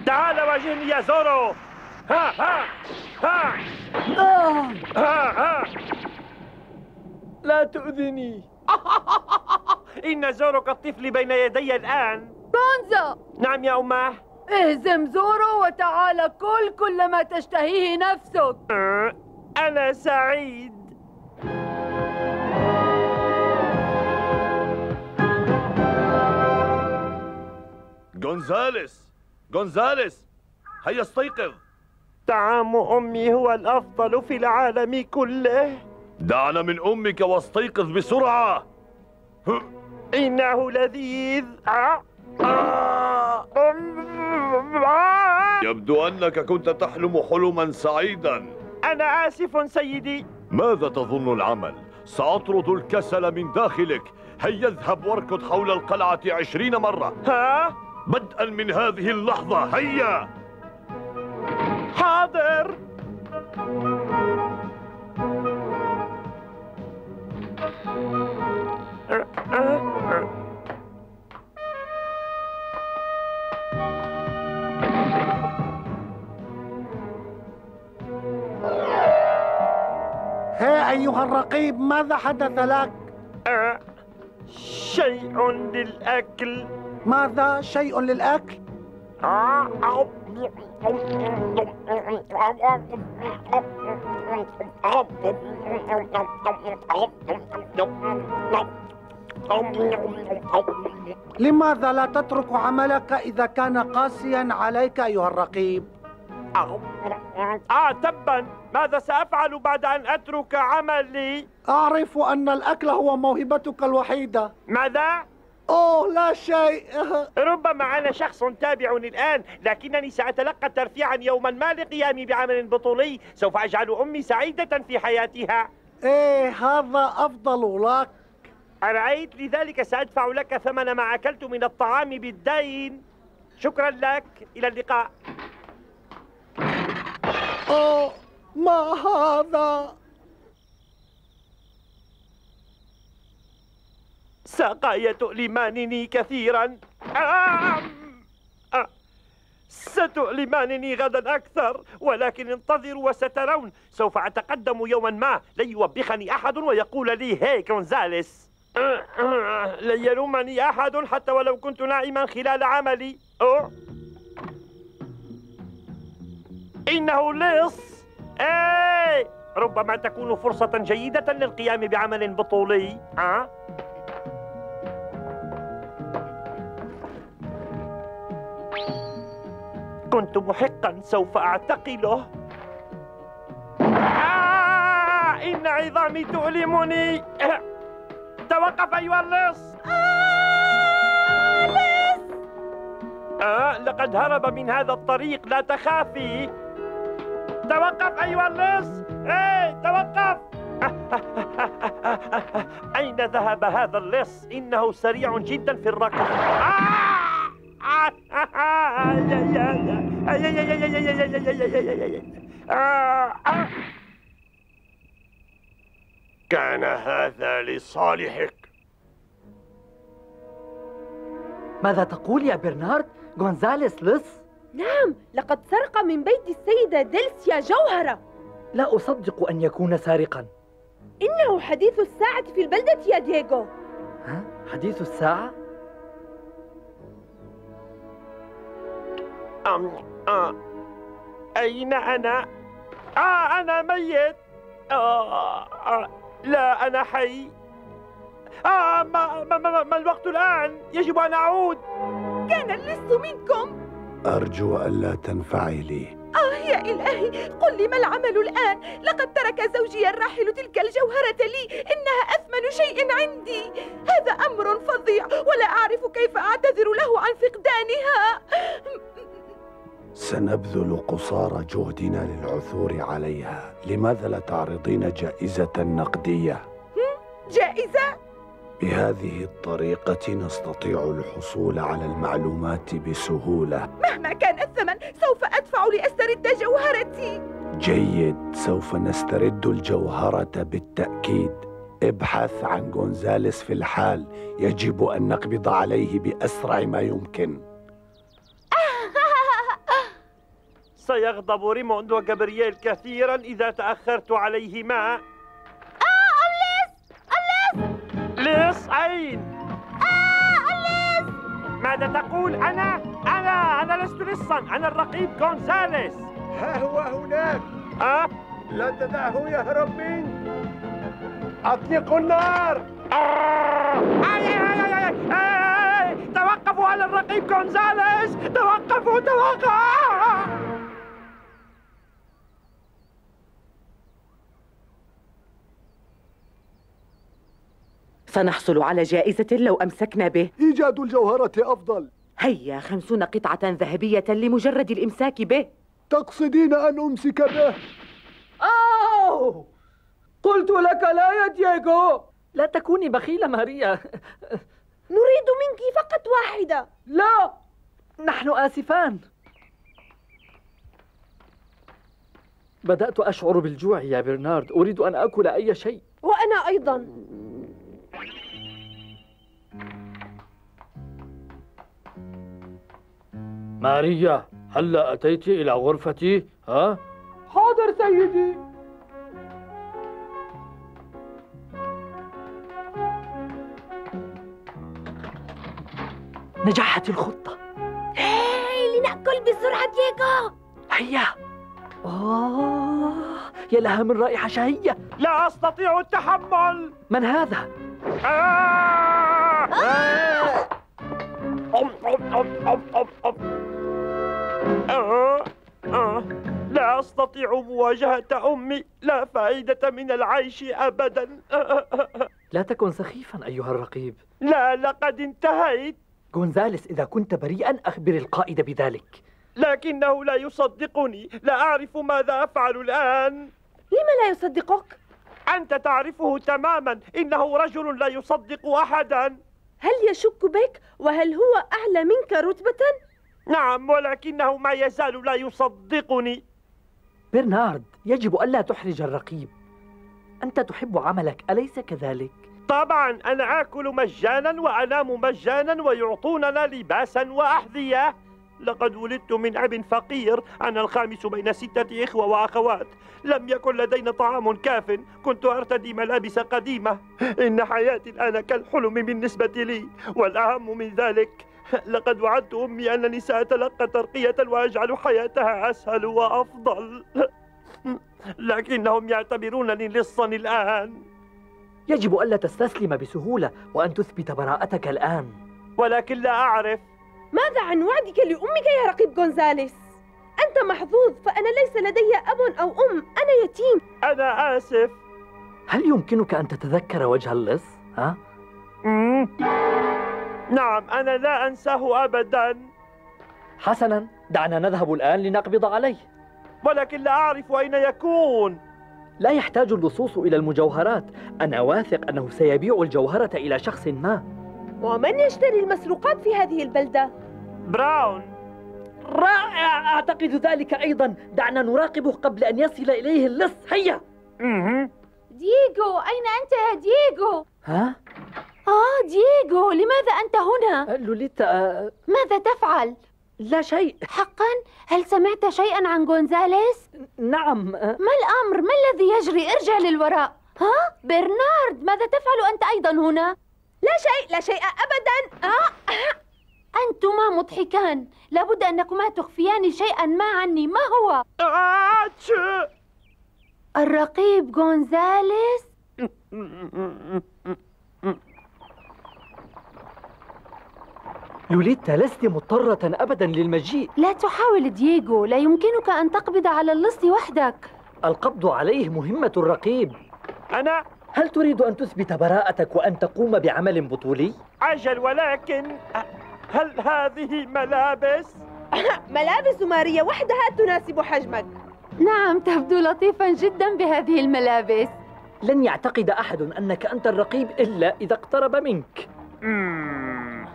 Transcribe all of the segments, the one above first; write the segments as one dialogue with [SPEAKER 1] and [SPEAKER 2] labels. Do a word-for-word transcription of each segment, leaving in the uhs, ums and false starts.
[SPEAKER 1] تعال واجهني يا زورو. ها ها ها
[SPEAKER 2] آه.
[SPEAKER 1] ها ها
[SPEAKER 2] لا تؤذني.
[SPEAKER 1] إن زورو كالطفل بين يدي الآن.
[SPEAKER 3] جونزا.
[SPEAKER 1] نعم يا أماه.
[SPEAKER 3] اهزم زورو وتعال كل كل ما تشتهيه نفسك.
[SPEAKER 1] أنا سعيد.
[SPEAKER 4] غونزاليس غونزاليس هيا استيقظ.
[SPEAKER 1] طعام أمي هو الأفضل في العالم كله.
[SPEAKER 4] دعنا من أمك واستيقظ بسرعة.
[SPEAKER 1] إنه لذيذ.
[SPEAKER 4] يبدو أنك كنت تحلم حلما سعيدا.
[SPEAKER 1] أنا آسف سيدي.
[SPEAKER 4] ماذا تظن العمل؟ سأطرد الكسل من داخلك. هيا اذهب واركض حول القلعة عشرين مرة.
[SPEAKER 1] ها؟
[SPEAKER 4] بدءا من هذه اللحظة. هيا.
[SPEAKER 1] حاضر.
[SPEAKER 5] ها أيها الرقيب، ماذا حدث لك؟
[SPEAKER 1] أه شيء للأكل.
[SPEAKER 5] ماذا شيء للأكل؟ لماذا لا تترك عملك إذا كان قاسيا عليك أيها الرقيب؟
[SPEAKER 1] آه تبا، ماذا سأفعل بعد أن أترك عملي؟
[SPEAKER 5] أعرف أن الأكل هو موهبتك الوحيدة.
[SPEAKER 1] ماذا؟
[SPEAKER 5] أوه لا شيء.
[SPEAKER 1] ربما أنا شخص تابع الآن، لكنني سأتلقى ترفيعا يوما ما لقيامي بعمل بطولي سوف أجعل أمي سعيدة في حياتها.
[SPEAKER 5] إيه هذا أفضل لك.
[SPEAKER 1] أرأيت؟ لذلك سأدفع لك ثمن ما أكلت من الطعام بالدين. شكرا لك، إلى اللقاء.
[SPEAKER 5] أوه ما هذا؟
[SPEAKER 1] ساقاي تؤلمانني كثيرا. آه! آه! ستؤلمانني غدا أكثر، ولكن انتظروا وسترون. سوف أتقدم يوما ما لن يوبخني أحد ويقول لي هي غونزاليس. آه! آه! لن يلومني أحد حتى ولو كنت نائما خلال عملي. أوه. إنه لص. إيه! ربما تكون فرصة جيدة للقيام بعمل بطولي. أه؟ كنت محقا، سوف أعتقله. آه! إن عظامي تؤلمني. آه! توقف أيها اللص.
[SPEAKER 3] آه لص.
[SPEAKER 1] آه لقد هرب من هذا الطريق، لا تخافي. توقف أيها اللص. إيه توقف. أين ذهب هذا اللص؟ إنه سريع جدا في الركض. كان هذا لصالحك.
[SPEAKER 2] ماذا تقول يا برنارد؟ غونزاليس لص؟
[SPEAKER 3] نعم، لقد سرق من بيت السيدة ديلسيا جوهرة.
[SPEAKER 2] لا أصدق أن يكون سارقا.
[SPEAKER 3] إنه حديث الساعة في البلدة يا دييغو.
[SPEAKER 2] ها؟ حديث الساعة؟
[SPEAKER 1] أم آه. أين أنا؟ آه أنا ميت. آه. آه. لا أنا حي. آه ما, ما, ما, ما الوقت الآن؟ يجب أن أعود.
[SPEAKER 3] كان اللص منكم؟
[SPEAKER 5] أرجو ألا تنفعلي.
[SPEAKER 3] آه يا إلهي، قل لي ما العمل الآن؟ لقد ترك زوجي الراحل تلك الجوهرة لي، إنها أثمن شيء عندي. هذا أمر فظيع ولا أعرف كيف أعتذر له عن فقدانها.
[SPEAKER 5] سنبذل قصارى جهدنا للعثور عليها. لماذا لا تعرضين جائزة نقدية؟
[SPEAKER 3] جائزة؟
[SPEAKER 5] بهذه الطريقة نستطيع الحصول على المعلومات بسهولة.
[SPEAKER 3] مهما كان الثمن سوف أدفع لأسترد جوهرتي.
[SPEAKER 5] جيد، سوف نسترد الجوهرة بالتأكيد. ابحث عن غونزاليس في الحال، يجب أن نقبض عليه بأسرع ما يمكن.
[SPEAKER 1] سيغضب ريموند وجابرييل كثيرا إذا تأخرت عليهما.
[SPEAKER 3] آه أليس أليس
[SPEAKER 1] ليس أين؟
[SPEAKER 3] آه أليس.
[SPEAKER 1] ماذا تقول؟ أنا أنا أنا لست لصا، أنا الرقيب غونزاليس.
[SPEAKER 6] ها هو هناك.
[SPEAKER 1] أه؟
[SPEAKER 6] لا تدعه يهرب منك. أطلقوا النار.
[SPEAKER 1] آي آي آي آي آي آي. توقفوا على الرقيب غونزاليس، توقفوا توقفوا.
[SPEAKER 3] سنحصل على جائزة لو أمسكنا به.
[SPEAKER 5] إيجاد الجوهرة أفضل.
[SPEAKER 3] هيا خمسون قطعة ذهبية لمجرد الإمساك به.
[SPEAKER 5] تقصدين أن أمسك به؟
[SPEAKER 2] أوه! قلت لك لا يا دييغو. لا تكوني بخيلة ماريا.
[SPEAKER 3] نريد منك فقط واحدة.
[SPEAKER 2] لا، نحن آسفان. بدأت أشعر بالجوع يا برنارد، أريد أن أكل أي شيء.
[SPEAKER 3] وأنا أيضا.
[SPEAKER 2] ماريا، هلا أتيت إلى غرفتي؟ ها؟ حاضر سيدي. نجحت الخطة.
[SPEAKER 3] هاي لنأكل بسرعة دييغو.
[SPEAKER 2] هيا. آه، يا لها من رائحة شهية.
[SPEAKER 1] لا أستطيع التحمل.
[SPEAKER 2] من هذا؟
[SPEAKER 1] آه! آه! أم أم أم أم أم أم. آه! آه! لا أستطيع مواجهة أمي، لا فائدة من العيش أبدا.
[SPEAKER 2] لا تكن سخيفا أيها الرقيب.
[SPEAKER 1] لا، لقد انتهيت.
[SPEAKER 2] غونزاليس، إذا كنت بريئا أخبر القائد بذلك.
[SPEAKER 1] لكنه لا يصدقني، لا أعرف ماذا أفعل الآن.
[SPEAKER 3] لم لا يصدقك؟
[SPEAKER 1] أنت تعرفه تماما، إنه رجل لا يصدق أحدا.
[SPEAKER 3] هل يشك بك؟ وهل هو أعلى منك رتبة؟
[SPEAKER 1] نعم، ولكنه ما يزال لا يصدقني.
[SPEAKER 2] برنارد، يجب ألا تحرج الرقيب. أنت تحب عملك، أليس كذلك؟
[SPEAKER 1] طبعا، أنا آكل مجانا وأنام مجانا ويعطوننا لباسا وأحذية. لقد ولدت من أب فقير، أنا الخامس بين ستة إخوة وأخوات. لم يكن لدينا طعام كاف، كنت أرتدي ملابس قديمة. إن حياتي الآن كالحلم بالنسبة لي، والأهم من ذلك لقد وعدت أمي أنني سأتلقى ترقية وأجعل حياتها أسهل وأفضل. لكنهم يعتبرونني لصا الآن.
[SPEAKER 2] يجب ألا تستسلم بسهولة وأن تثبت براءتك الآن.
[SPEAKER 1] ولكن لا أعرف.
[SPEAKER 3] ماذا عن وعدك لأمك يا رقيب غونزاليس؟ أنت محظوظ، فأنا ليس لدي أب أو أم، أنا يتيم.
[SPEAKER 1] أنا آسف.
[SPEAKER 2] هل يمكنك أن تتذكر وجه اللص؟ ها؟
[SPEAKER 1] مم. نعم، أنا لا أنساه أبدا.
[SPEAKER 2] حسنا، دعنا نذهب الآن لنقبض عليه.
[SPEAKER 1] ولكن لا أعرف أين يكون.
[SPEAKER 2] لا يحتاج اللصوص إلى المجوهرات، أنا واثق أنه سيبيع الجوهرة إلى شخص ما.
[SPEAKER 3] ومن يشتري المسروقات في هذه البلدة؟
[SPEAKER 1] براون.
[SPEAKER 2] رائع، أعتقد ذلك أيضا. دعنا نراقبه قبل أن يصل إليه اللص. هيا.
[SPEAKER 1] مه.
[SPEAKER 3] دييغو، أين أنت يا دييغو؟
[SPEAKER 2] ها؟
[SPEAKER 3] آه دييغو، لماذا أنت هنا؟
[SPEAKER 2] لوليتا.
[SPEAKER 3] ماذا تفعل؟
[SPEAKER 2] لا شيء.
[SPEAKER 3] حقا؟ هل سمعت شيئا عن غونزاليس؟
[SPEAKER 2] نعم.
[SPEAKER 3] ما الأمر؟ ما الذي يجري؟ ارجع للوراء. ها؟ برنارد، ماذا تفعل أنت أيضا هنا؟ لا شيء، لا شيء أبدا. آه. أنتما مضحكان، لابد أنكما تخفيان شيئا ما عني. ما هو؟
[SPEAKER 1] آتش.
[SPEAKER 3] الرقيب غونزاليس.
[SPEAKER 2] لوليتا، لست مضطرة أبدا للمجيء.
[SPEAKER 3] لا تحاول دييغو، لا يمكنك أن تقبض على اللص وحدك.
[SPEAKER 2] القبض عليه مهمة الرقيب.
[SPEAKER 1] أنا؟
[SPEAKER 2] هل تريد أن تثبت براءتك وأن تقوم بعمل بطولي؟
[SPEAKER 1] أجل، ولكن هل هذه ملابس؟
[SPEAKER 3] ملابس ماريا وحدها تناسب حجمك. نعم، تبدو لطيفا جدا بهذه الملابس.
[SPEAKER 2] لن يعتقد أحد أنك أنت الرقيب إلا إذا اقترب منك.
[SPEAKER 1] مم.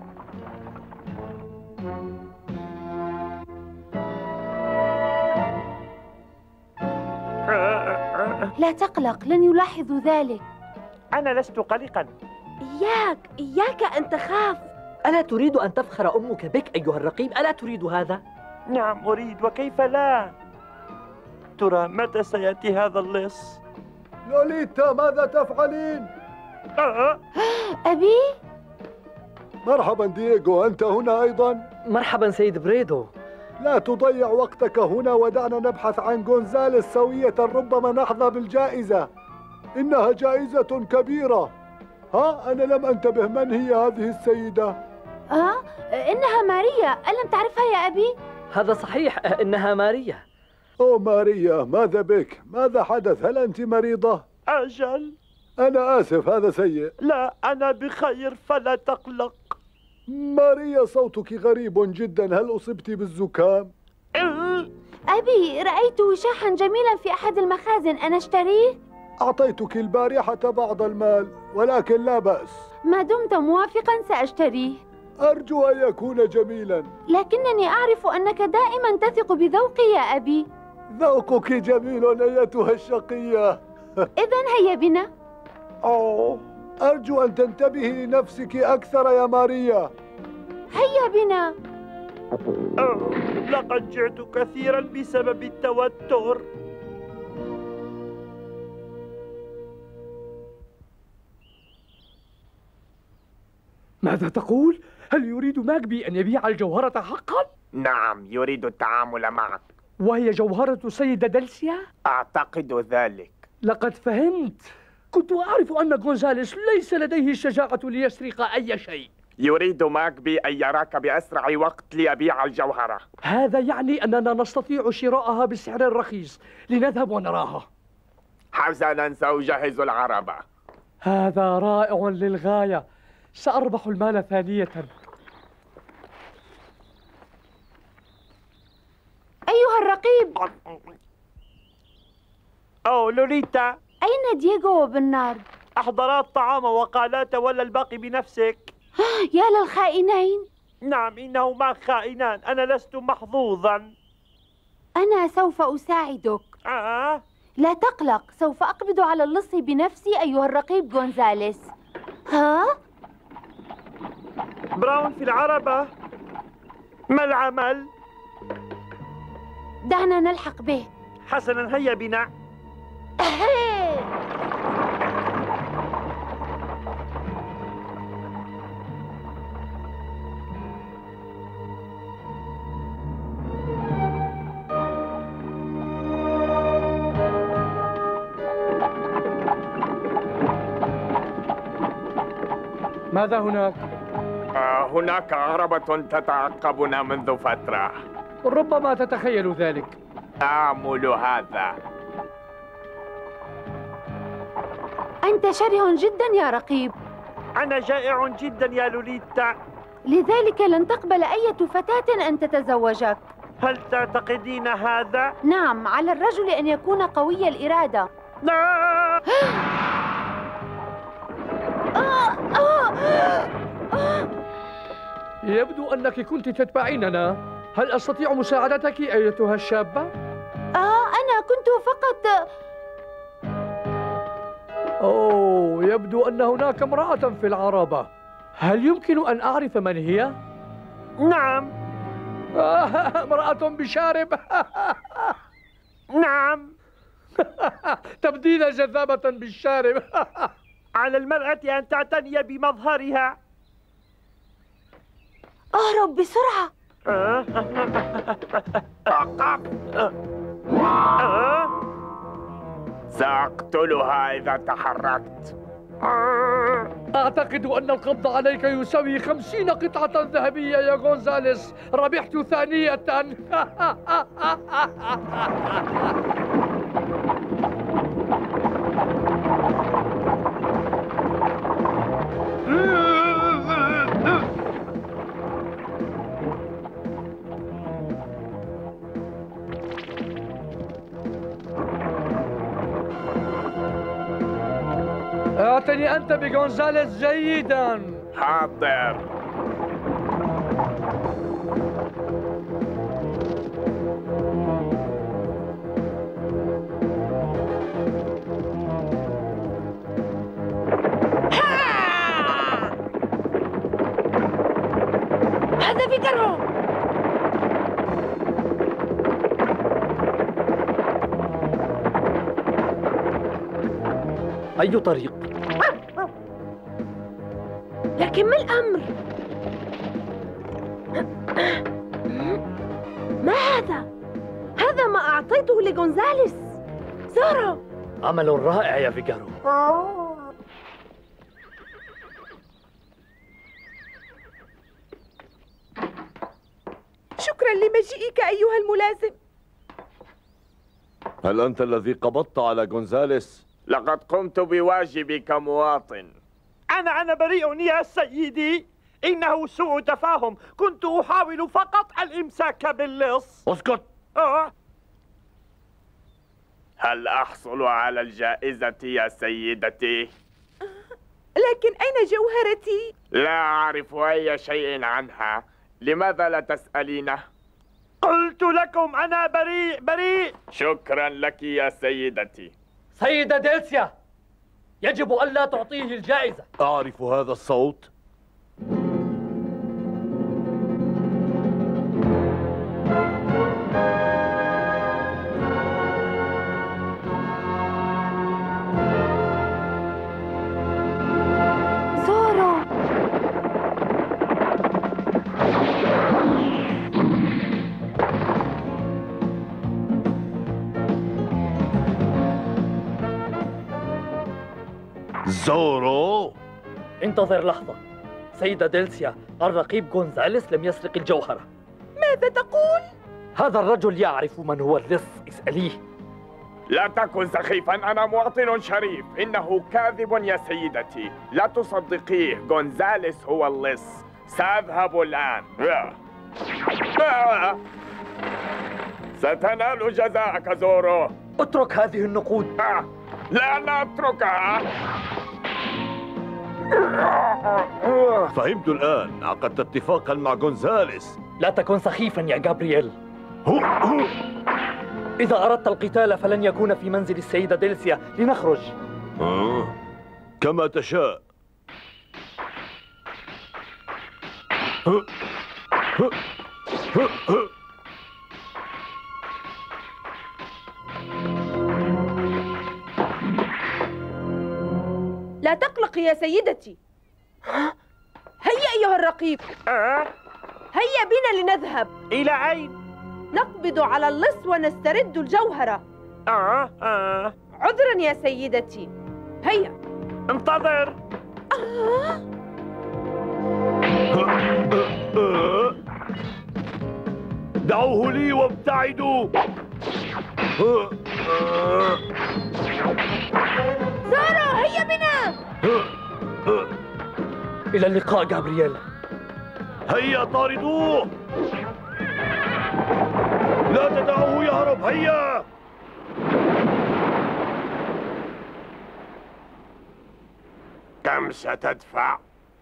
[SPEAKER 3] لا تقلق، لن يلاحظوا ذلك.
[SPEAKER 1] أنا لست قلقا.
[SPEAKER 3] إياك إياك أن تخاف.
[SPEAKER 2] ألا تريد أن تفخر أمك بك أيها الرقيب؟ ألا تريد هذا؟
[SPEAKER 1] نعم أريد، وكيف لا؟ ترى متى سيأتي هذا اللص؟
[SPEAKER 5] لوليتا ماذا تفعلين؟
[SPEAKER 1] آه.
[SPEAKER 7] أبي؟
[SPEAKER 5] مرحبا دييغو، أنت هنا أيضا؟
[SPEAKER 2] مرحبا سيد بريدو.
[SPEAKER 5] لا تضيع وقتك هنا ودعنا نبحث عن غونزاليس سوية، ربما نحظى بالجائزة. إنها جائزة كبيرة. ها أنا لم أنتبه، من هي هذه السيدة؟
[SPEAKER 7] آه إنها ماريا، ألم تعرفها يا أبي؟
[SPEAKER 2] هذا صحيح، إنها ماريا.
[SPEAKER 5] أوه ماريا، ماذا بك؟ ماذا حدث؟ هل أنت مريضة؟
[SPEAKER 1] أجل.
[SPEAKER 5] أنا آسف، هذا سيء.
[SPEAKER 1] لا، أنا بخير فلا تقلق.
[SPEAKER 5] ماريا صوتك غريب جدا، هل أصبت بالزكام؟
[SPEAKER 7] أبي، رأيت وشاحا جميلا في أحد المخازن، أنا اشتريه؟
[SPEAKER 5] أعطيتك البارحة بعض المال، ولكن لا بأس.
[SPEAKER 7] ما دمت موافقا سأشتريه.
[SPEAKER 5] أرجو أن يكون جميلا.
[SPEAKER 7] لكنني أعرف أنك دائما تثق بذوقي يا أبي.
[SPEAKER 5] ذوقك جميل أيتها الشقية.
[SPEAKER 7] إذن هيا بنا.
[SPEAKER 1] أوه.
[SPEAKER 5] أرجو أن تنتبهي لنفسك أكثر يا ماريا.
[SPEAKER 7] هيا بنا.
[SPEAKER 1] أوه. لقد جعت كثيرا بسبب التوتر.
[SPEAKER 2] ماذا تقول؟ هل يريد ماغبي أن يبيع الجوهرة حقا؟
[SPEAKER 8] نعم، يريد التعامل معك.
[SPEAKER 2] وهي جوهرة سيدة دلسيا؟
[SPEAKER 8] أعتقد ذلك.
[SPEAKER 2] لقد فهمت. كنت أعرف أن غونزاليس ليس لديه الشجاعة ليسرق أي شيء.
[SPEAKER 8] يريد ماغبي أن يراك بأسرع وقت ليبيع الجوهرة.
[SPEAKER 2] هذا يعني أننا نستطيع شراءها بسعر رخيص، لنذهب ونراها.
[SPEAKER 8] حسنا، سأجهز العربة.
[SPEAKER 2] هذا رائع للغاية، سأربح المال ثانية.
[SPEAKER 7] أيها الرقيب.
[SPEAKER 1] أوه لوليتا،
[SPEAKER 7] أين دييغو وبرنارد؟
[SPEAKER 1] أحضرا الطعام وقالا تولى الباقي بنفسك.
[SPEAKER 7] يا للخائنين.
[SPEAKER 1] نعم، إنهما خائنان، أنا لست محظوظا.
[SPEAKER 7] أنا سوف أساعدك.
[SPEAKER 1] آه.
[SPEAKER 7] لا تقلق، سوف أقبض على اللص بنفسي أيها الرقيب غونزاليس. ها؟
[SPEAKER 1] براون في العربة. ما العمل؟
[SPEAKER 7] دعنا نلحق به.
[SPEAKER 1] حسنا، هيا بنا.
[SPEAKER 2] ماذا هناك؟
[SPEAKER 8] آه هناك عربة تتعقبنا منذ فترة.
[SPEAKER 2] ربما تتخيل ذلك.
[SPEAKER 8] آمل هذا.
[SPEAKER 7] أنت شره جدا يا رقيب.
[SPEAKER 1] أنا جائع جدا يا لوليتا.
[SPEAKER 7] لذلك لن تقبل أي فتاة أن تتزوجك.
[SPEAKER 1] هل تعتقدين هذا؟
[SPEAKER 7] نعم، على الرجل أن يكون قوي الإرادة.
[SPEAKER 1] لا.
[SPEAKER 2] يبدو أنك كنت تتبعيننا. هل أستطيع مساعدتك أيتها الشابة؟
[SPEAKER 7] آه أنا كنت فقط.
[SPEAKER 2] أوه، يبدو أن هناك امرأة في العربة. هل يمكن أن أعرف من هي؟
[SPEAKER 1] نعم.
[SPEAKER 2] امرأة بشارب.
[SPEAKER 1] نعم.
[SPEAKER 2] تبدين جذابة بالشارب.
[SPEAKER 1] على المرأة أن تعتني بمظهرها.
[SPEAKER 7] اهرب بسرعة.
[SPEAKER 1] أه؟ أه؟
[SPEAKER 8] سأقتلها إذا تحركت.
[SPEAKER 2] أعتقد أن القبض عليك يساوي خمسين قطعة ذهبية يا غونزاليس. ربحت ثانية. اعتني أنت بغونزاليس جيداً.
[SPEAKER 8] حاضر.
[SPEAKER 3] هذا فكره.
[SPEAKER 2] أي طريق؟
[SPEAKER 3] لكن ما الأمر؟ ما هذا؟ هذا ما أعطيته لغونزاليس. زورو،
[SPEAKER 2] عمل رائع يا فيجارو.
[SPEAKER 3] شكرا لمجيئك أيها الملازم.
[SPEAKER 4] هل أنت الذي قبضت على غونزاليس؟
[SPEAKER 8] لقد قمت بواجبي كمواطن.
[SPEAKER 1] أنا أنا بريء يا سيدي، إنه سوء تفاهم، كنت أحاول فقط الإمساك باللص.
[SPEAKER 4] اسكت.
[SPEAKER 1] آه.
[SPEAKER 8] هل أحصل على الجائزة يا سيدتي؟
[SPEAKER 3] لكن أين جوهرتي؟
[SPEAKER 8] لا أعرف أي شيء عنها. لماذا لا تسألينه؟
[SPEAKER 1] قلت لكم أنا بريء بريء.
[SPEAKER 8] شكرا لك يا سيدتي.
[SPEAKER 2] سيدة ديلسيا، يجب ألا تعطيه الجائزة.
[SPEAKER 4] أعرف هذا الصوت. زورو،
[SPEAKER 2] انتظر لحظة. سيدة ديلسيا، الرقيب غونزاليس لم يسرق الجوهرة.
[SPEAKER 3] ماذا تقول؟
[SPEAKER 2] هذا الرجل يعرف من هو اللص، اسأليه.
[SPEAKER 8] لا تكن سخيفا، أنا مواطن شريف. إنه كاذب يا سيدتي، لا تصدقيه. غونزاليس هو اللص. سأذهب الآن. ستنال جزاءك زورو.
[SPEAKER 2] اترك هذه النقود.
[SPEAKER 8] لا لا أتركها.
[SPEAKER 4] فهمت الآن، عقدت اتفاقا مع غونزاليس.
[SPEAKER 2] لا تكن سخيفا يا جابرييل. إذا أردت القتال فلن يكون في منزل السيدة ديلسيا. لنخرج.
[SPEAKER 4] آه. كما تشاء.
[SPEAKER 3] لا تقلق يا سيدتي. هيا أيها الرقيب.
[SPEAKER 1] آه.
[SPEAKER 3] هيا بنا لنذهب.
[SPEAKER 1] إلى أين؟
[SPEAKER 3] نقبض على اللص ونسترد الجوهرة.
[SPEAKER 1] آه آه.
[SPEAKER 3] عذرا يا سيدتي. هيا.
[SPEAKER 1] انتظر.
[SPEAKER 3] آه.
[SPEAKER 4] دعوه لي وابتعدوا.
[SPEAKER 3] زورو، هيا بنا.
[SPEAKER 2] إلى اللقاء جابرييل.
[SPEAKER 4] هيا طاردوه. لا تدعوه يهرب. هيا.
[SPEAKER 6] كم ستدفع؟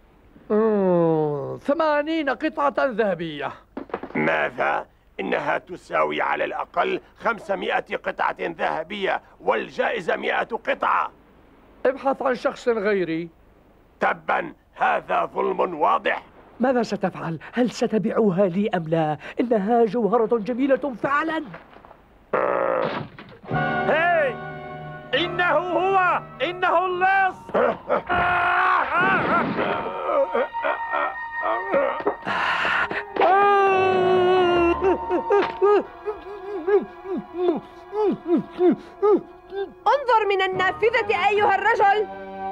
[SPEAKER 2] ثمانين قطعة ذهبية.
[SPEAKER 6] ماذا؟ إنها تساوي على الأقل خمسمائة قطعة ذهبية، والجائزة مئة قطعة.
[SPEAKER 2] ابحث عن شخص غيري.
[SPEAKER 6] تبا، هذا ظلم واضح.
[SPEAKER 2] ماذا ستفعل؟ هل ستبيعها لي أم لا؟ إنها جوهرة جميلة فعلا.
[SPEAKER 1] هاي، إنه هو، إنه اللص.
[SPEAKER 3] انظر من النافذة أيها الرجل.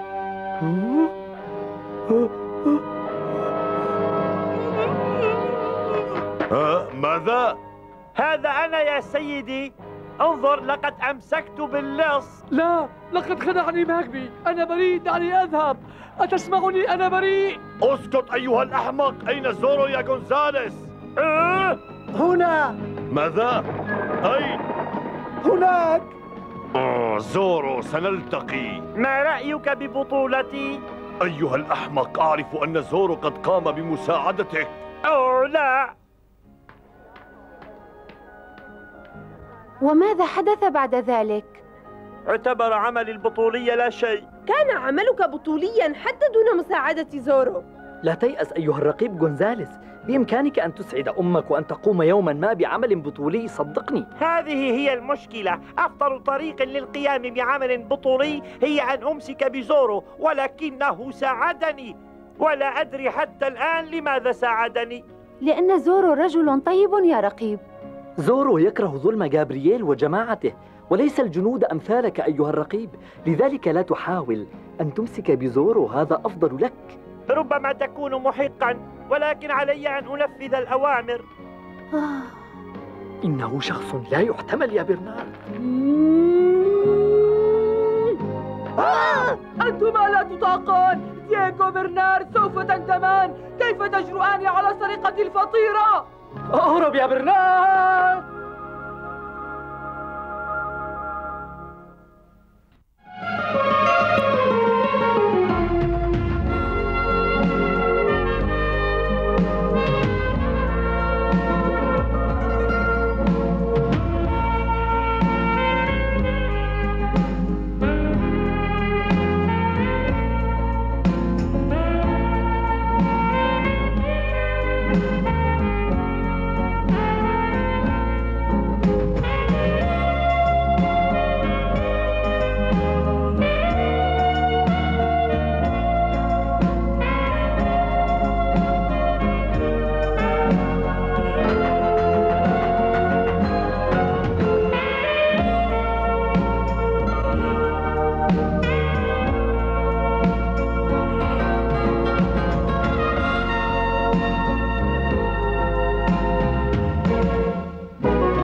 [SPEAKER 4] ها؟ ماذا؟
[SPEAKER 1] هذا أنا يا سيدي. انظر، لقد أمسكت باللص.
[SPEAKER 2] لا، لقد خدعني ماغبي. أنا بريء، دعني أذهب. أتسمعني؟ أنا بريء.
[SPEAKER 4] اسكت أيها الأحمق. أين زورو يا غونزاليس؟
[SPEAKER 1] أه؟
[SPEAKER 5] هنا.
[SPEAKER 4] ماذا؟ أين؟
[SPEAKER 5] هناك.
[SPEAKER 4] آه زورو، سنلتقي.
[SPEAKER 1] ما رأيك ببطولتي؟
[SPEAKER 4] أيها الأحمق، أعرف أن زورو قد قام بمساعدتك.
[SPEAKER 1] أوه لا.
[SPEAKER 7] وماذا حدث بعد ذلك؟
[SPEAKER 1] اعتبر عملي البطولية لا شيء.
[SPEAKER 3] كان عملك بطوليا حتى دون مساعدة زورو.
[SPEAKER 2] لا تيأس أيها الرقيب غونزاليس. بإمكانك أن تسعد أمك وأن تقوم يوما ما بعمل بطولي، صدقني.
[SPEAKER 1] هذه هي المشكلة. أفضل طريق للقيام بعمل بطولي هي أن أمسك بزورو، ولكنه ساعدني ولا أدري حتى الآن لماذا ساعدني.
[SPEAKER 7] لأن زورو رجل طيب يا رقيب.
[SPEAKER 2] زورو يكره ظلم جابرييل وجماعته، وليس الجنود أمثالك أيها الرقيب، لذلك لا تحاول أن تمسك بزورو، هذا أفضل لك.
[SPEAKER 1] ربما تكون محقا، ولكن علي أن أنفذ الأوامر.
[SPEAKER 2] إنه شخص لا يحتمل يا برنارد.
[SPEAKER 9] آه! أنتما لا تطاقان. دييغو برنارد، سوف تندمان. كيف تجرؤان على سرقة الفطيرة؟
[SPEAKER 2] اهرب يا برنارد.